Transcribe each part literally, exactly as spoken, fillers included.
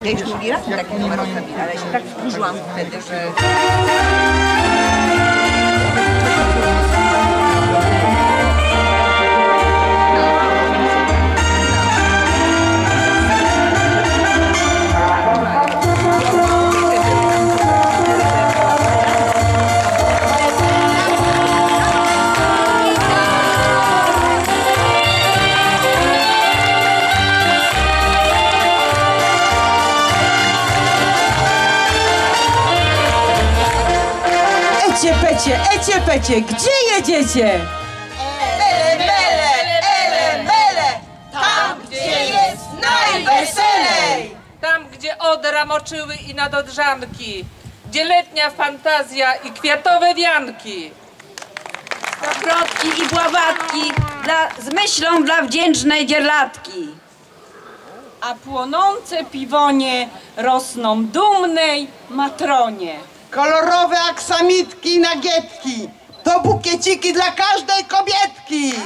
Ja już drugi raz taki numer odrobię, ale się tak wkurzyłam wtedy, że... Ecie, pecie, ecie, pecie, gdzie jedziecie? Ele, mele, ele, mele, tam gdzie jest najweselej! Tam, gdzie odra moczyły i nadodrzanki, gdzie letnia fantazja i kwiatowe wianki. Stokrotki i bławatki dla, z myślą dla wdzięcznej dzierlatki. A płonące piwonie rosną dumnej matronie. Kolorowe aksamitki i nagietki to bukieciki dla każdej kobietki!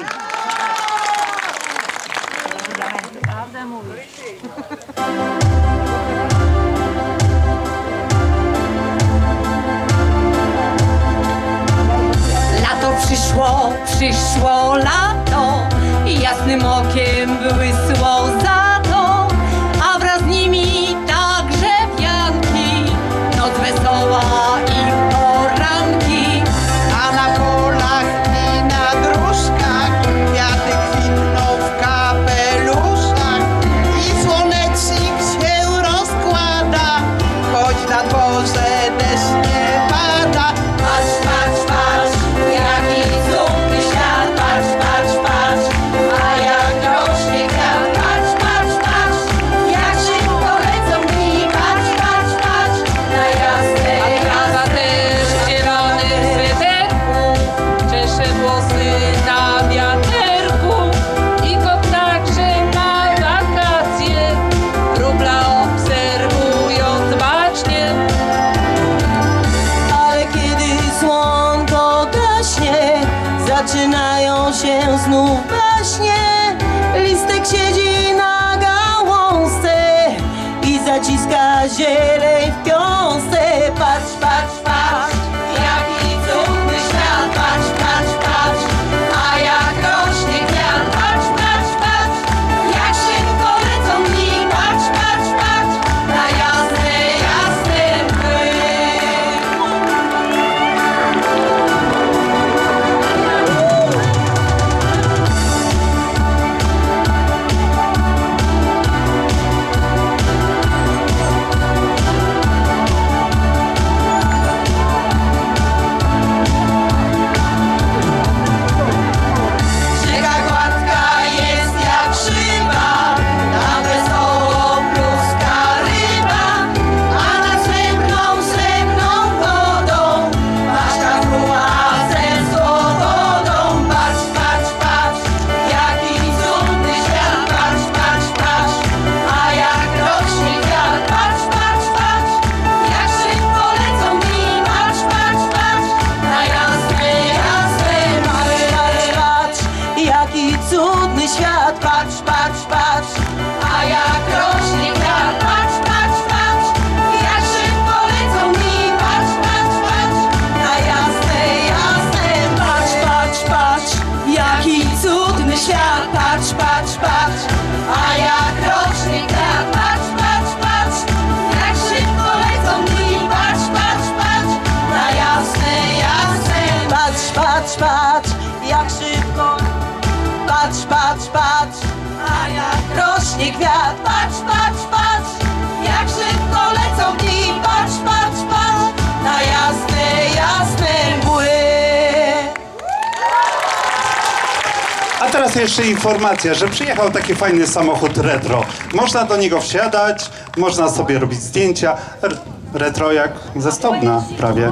Lato przyszło, przyszło lato i jasnym okiem błysło za to, a wraz z nimi także wianki, noc wesoła i poranki. A na polach i na dróżkach kwiaty kwitną w kapeluszach i słonecznik się rozkłada, choć na dworze deszcz nie pada. Patrz, patrz, patrz, jaki cudny świat, patrz, patrz, patrz, a jak rośnie kwiat, patrz, patrz, patrz, jak szybko lecą dni, patrz, patrz, patrz, na jasne Trawa też w zielonym sweterku czesze włosy na wiaterku i kot także ma wakacje, wróbla obserwując bacznie. Ale kiedy słonko gaśnie, zaczynają się znów baśnie. Listek siedzi na gałązce i zaciska zieleń w piąsce. Patrz, patrz, patrz, jaki cudny świat, patrz, patrz, patrz, a jak rośnie kwiat, patrz, patrz, patrz, jak szybko lecą dni, patrz, patrz, patrz, na jasne, jasne mgły. Rzeka gładka jest jak szyba, tam wesoło pluska ryba, a nad srebrną, srebrną wodą ważka fruwa ze swobodą. Patrz, patrz, patrz, jaki cudny świat, patrz, patrz, patrz, a jak rośnie kwiat, patrz, patrz, patrz, jak szybko lecą dni, patrz, patrz, patrz, na jasne, jasne mgły. Patrz, patrz, jaki cudny świat, patrz, patrz, patrz, a jak rośnie kwiat, patrz, patrz, patrz, jak szybko lecą dni, patrz, patrz, patrz, na jasne, jasne, patrz, patrz, patrz, jaki cudny świat, patrz, patrz, patrz, a jak rośnie kwiat, patrz, patrz, patrz, jak szybko lecą dni, patrz, patrz, patrz, na jasne, jasne, patrz, patrz, patrz, jak szybko, patrz, patrz, patrz, a jak rośnie kwiat, patrz, patrz, patrz, jak szybko lecą dni, patrz, patrz, patrz, na jasne, jasne mgły. A teraz jeszcze informacja, że przyjechał taki fajny samochód retro. Można do niego wsiadać, można sobie robić zdjęcia. R retro jak ze Stobna prawie.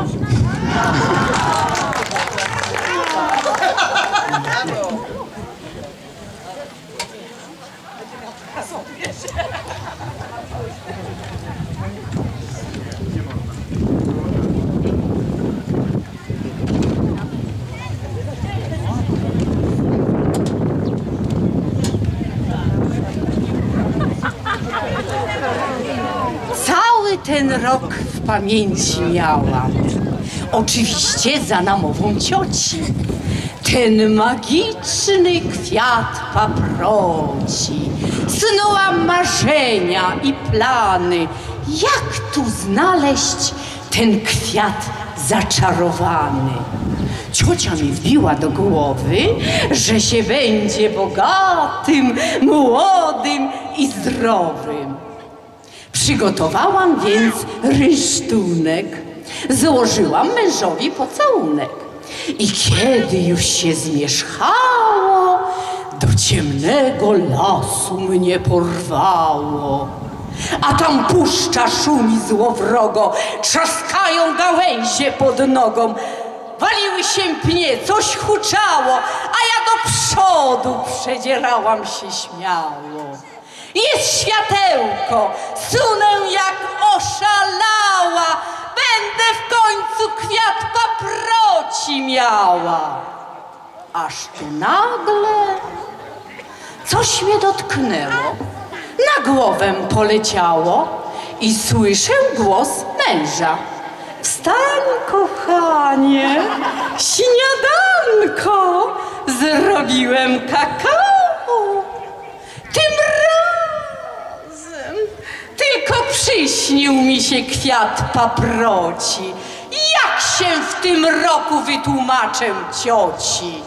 ale ten rok w pamięci miałam. Oczywiście za namową cioci. Ten magiczny kwiat paproci. Snułam marzenia i plany. Jak tu znaleźć ten kwiat zaczarowany? Ciocia mi wbiła do głowy, że się będzie bogatym, młodym i zdrowym. Przygotowałam więc rysztunek, złożyłam mężowi pocałunek. I kiedy już się zmierzchało, do ciemnego lasu mnie porwało. A tam puszcza szumi złowrogo, trzaskają gałęzie pod nogą. Waliły się pnie, coś huczało, a ja do przodu przedzierałam się śmiało. Jest światełko, sunę jak oszalała, będę w końcu kwiat paproci miała. Aż tu nagle coś mnie dotknęło, na głowę poleciało i słyszę głos męża. Wstań, kochanie, śniadanko, zrobiłem kakao. Tym razem tylko przyśnił mi się kwiat paproci. Jak się w tym roku wytłumaczę cioci?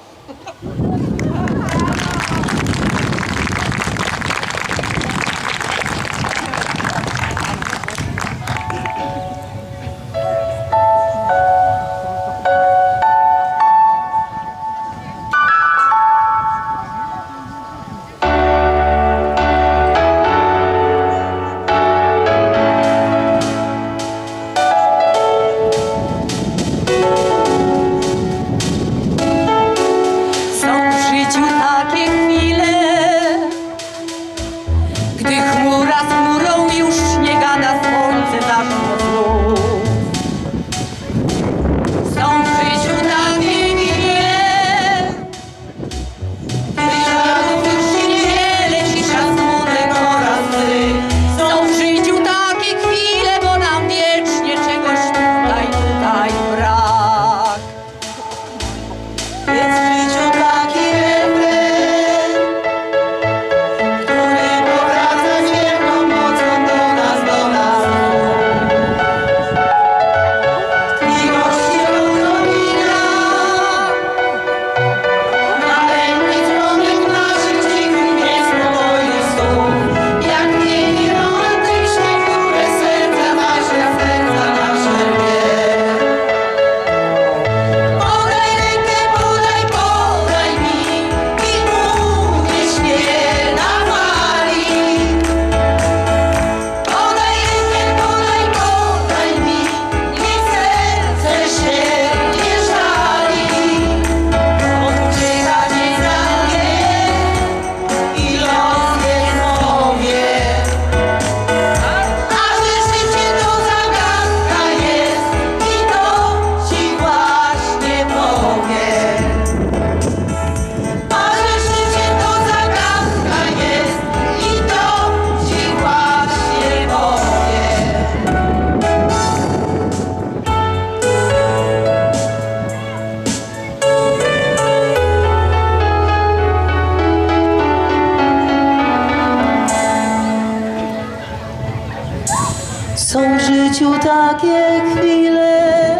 Są w życiu takie chwile,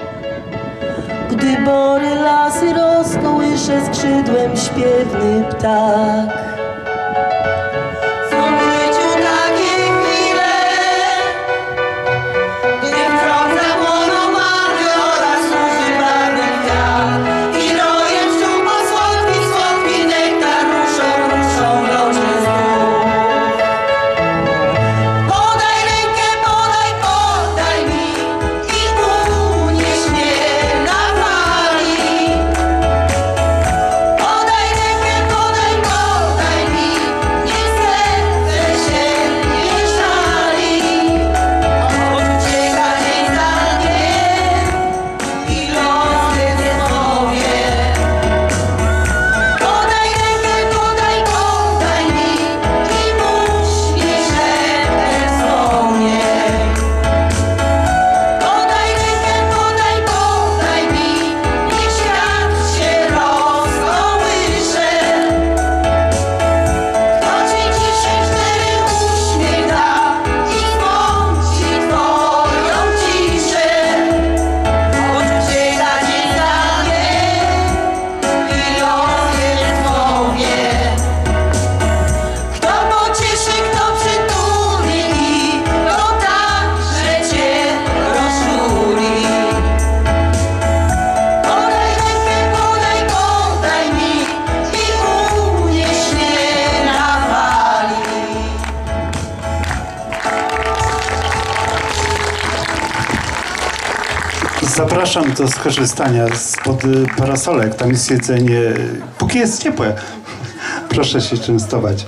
gdy bory lasy rozkołysze skrzydłem śpiewny ptak. Są w życiu takie chwile, gdy wtrąca płoną marły oraz suszy barwy kwiat i roje pszczół po słodki, słodki nektar ruszą, ruszą mroczne znów. Podaj rękę, podaj, podaj mi i unieś mnie na fali. Podaj rękę, podaj, podaj Zapraszam do skorzystania spod parasolek. Tam jest jedzenie, póki jest ciepłe. Proszę się częstować.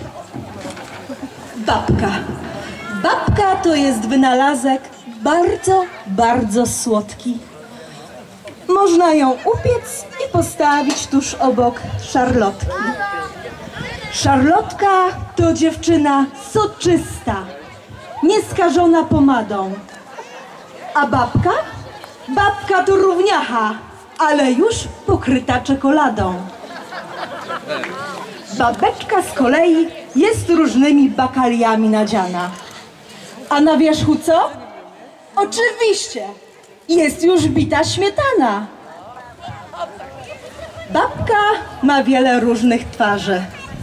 Babka. Babka to jest wynalazek bardzo, bardzo słodki. Można ją upiec i postawić tuż obok szarlotki. Szarlotka to dziewczyna soczysta, nieskażona pomadą. A babka? Babka to równiacha, ale już pokryta czekoladą. Babeczka z kolei jest różnymi bakaliami nadziana. A na wierzchu co? Oczywiście, jest już bita śmietana. Babka ma wiele różnych twarzy.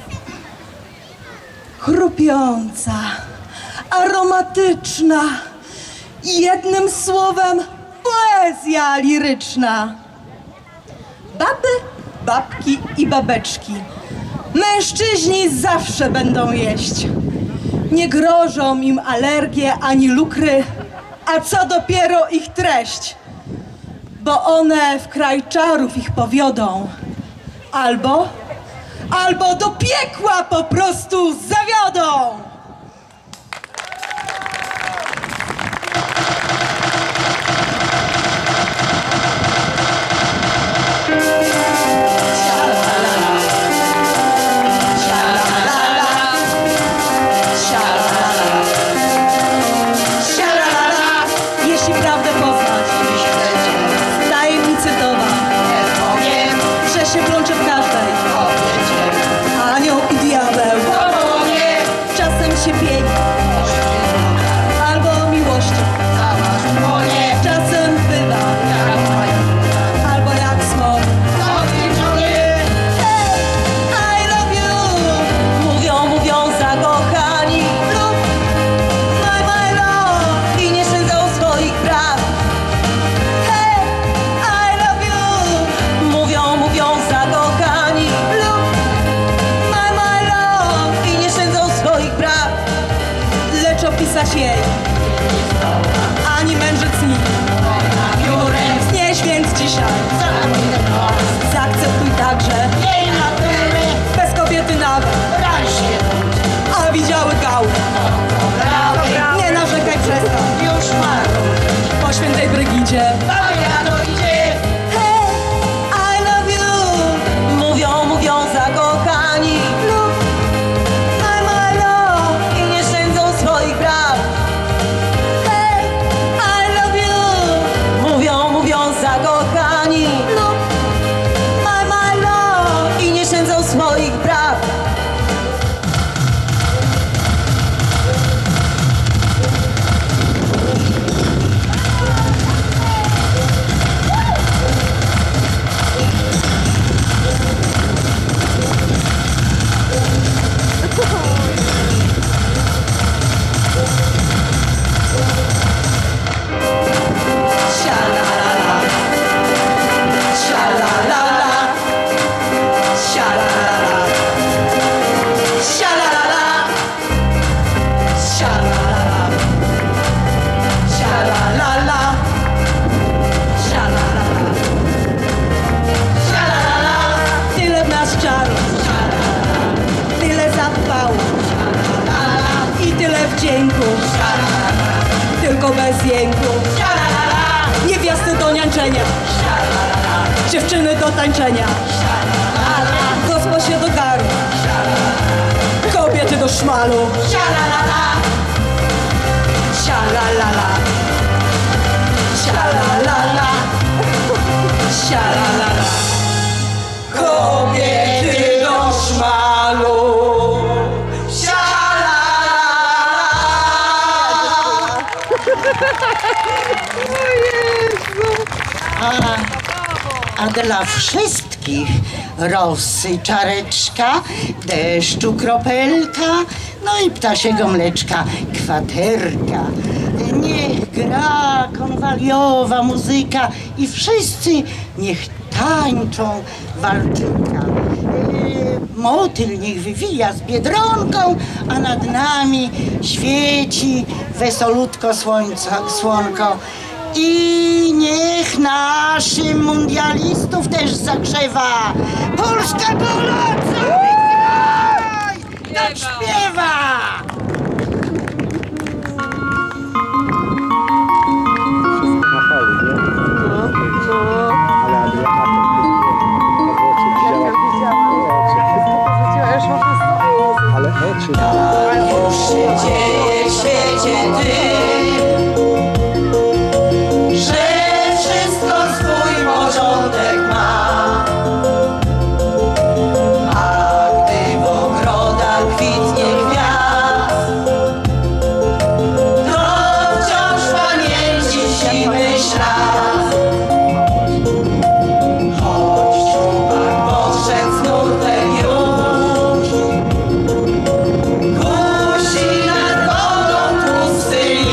Chrupiąca, aromatyczna, jednym słowem poezja liryczna. Baby, babki i babeczki. Mężczyźni zawsze będą jeść. Nie grożą im alergie ani lukry, a co dopiero ich treść. Bo one w kraj czarów ich powiodą. Albo, albo do piekła po prostu zawiodą. Jej, ani mędrzec nic. Znieś więc dzisiaj. Zaakceptuj także bez kobiety nawet. A widziały gały. Nie narzekaj, przestań. Już po świętej Brygidzie. Hey, I love you. Mówią, mówią zakochani. Tylko bez jęku. Niewiasty do niańczenia, dziewczyny do tańczenia, gosposie do garu, kobiety do szmalu. Sialalala, sialalala, sialalala, sialalala, kobiety do szmalu. A, a dla wszystkich rosy czareczka, deszczu kropelka, no i ptasiego mleczka kwaterka. Niech gra konwaliowa muzyka i wszyscy niech tańczą walczyka. Motyl niech wywija z biedronką, a nad nami świeci wesolutko słońca, słonko. I niech naszym mundialistów też zagrzewa. Polska Pola, cały kraj! Tak śpiewa! Tak już się dzieje w świecie tym, że wszystko swój porządek ma. A gdy w ogrodach kwitnie kwiat, to wciąż w pamięci siwy ślad. Choć czubak podszedł z nurtem już, kusi nad wodą tłusty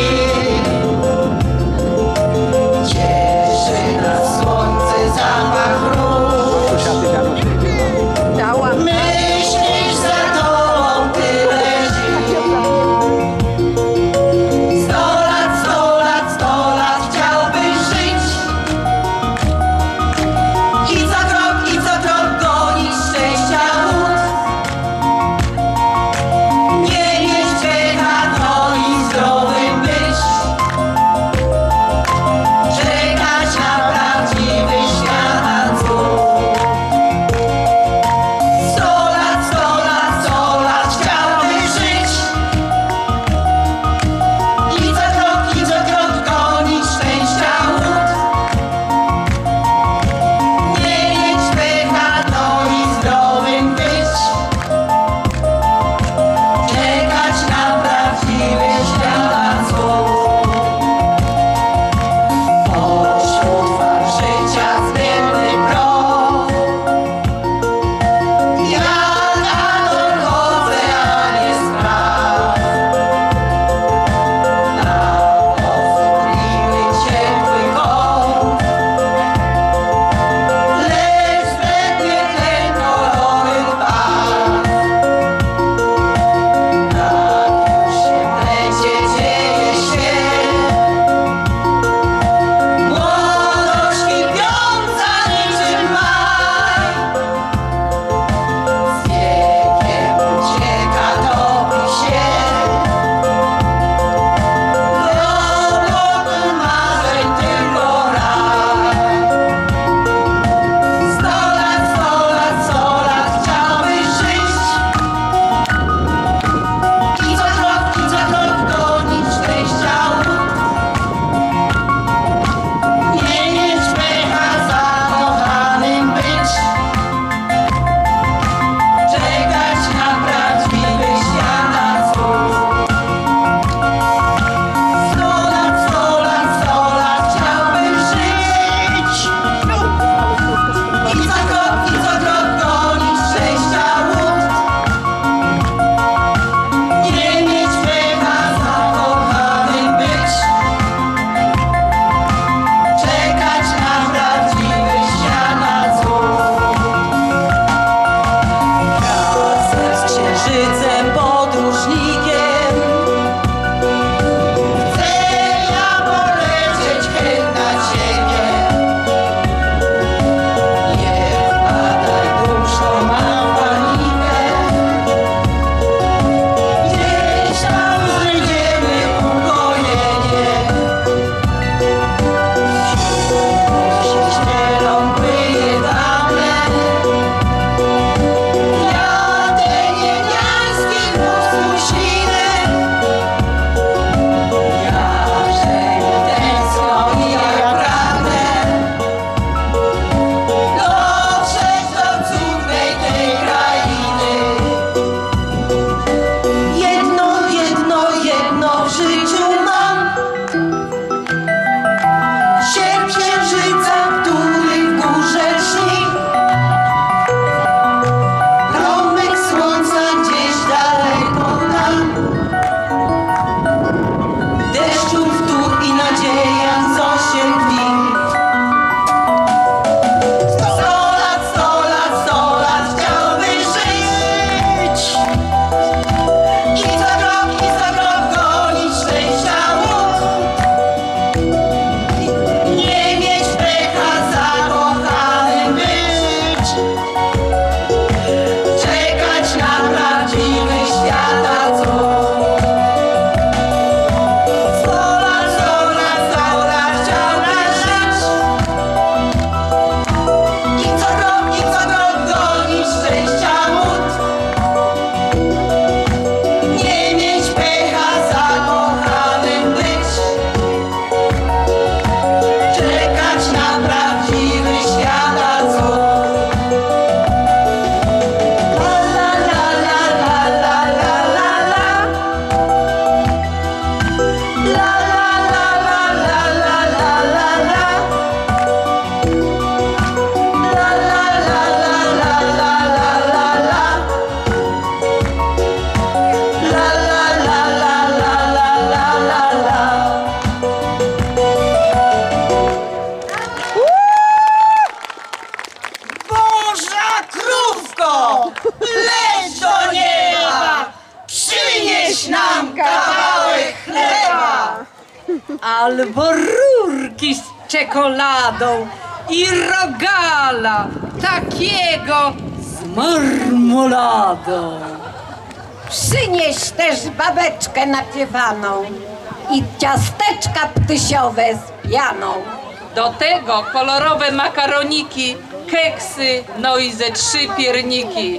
albo rurki z czekoladą i rogala takiego z marmoladą. Przynieś też babeczkę napiewaną i ciasteczka ptysiowe z pianą. Do tego kolorowe makaroniki, keksy, no i ze trzy pierniki.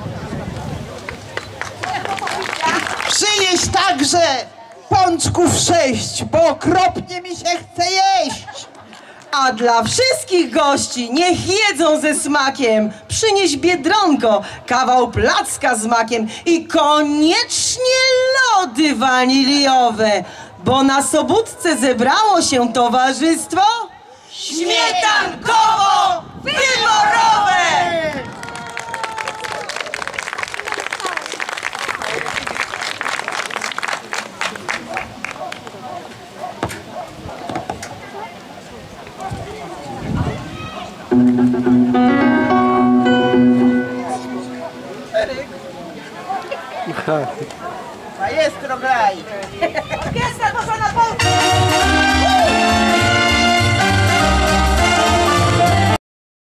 Przynieś także pączków sześć, bo okropnie mi się chce jeść. A dla wszystkich gości niech jedzą ze smakiem. Przynieś biedronko, kawał placka z makiem i koniecznie lody waniliowe, bo na Sobótce zebrało się towarzystwo śmietankowo-wyborowe! Maestro, graj! Orkiestra poszła na południe!